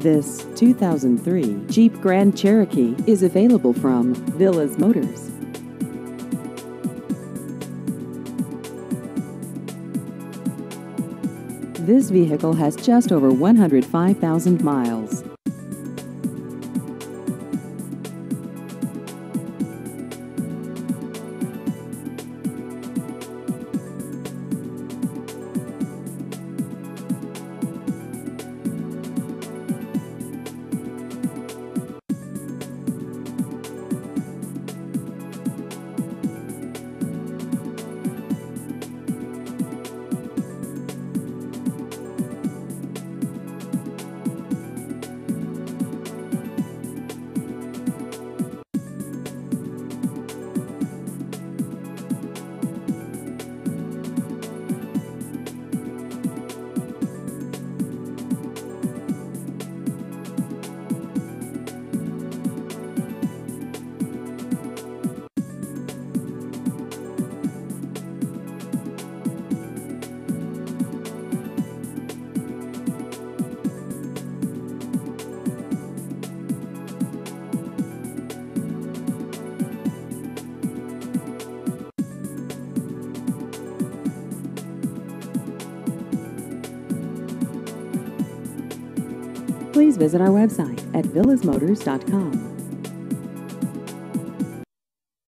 This 2003 Jeep Grand Cherokee is available from Villas Motors. This vehicle has just over 105,000 miles. Please visit our website at villasmotors.com.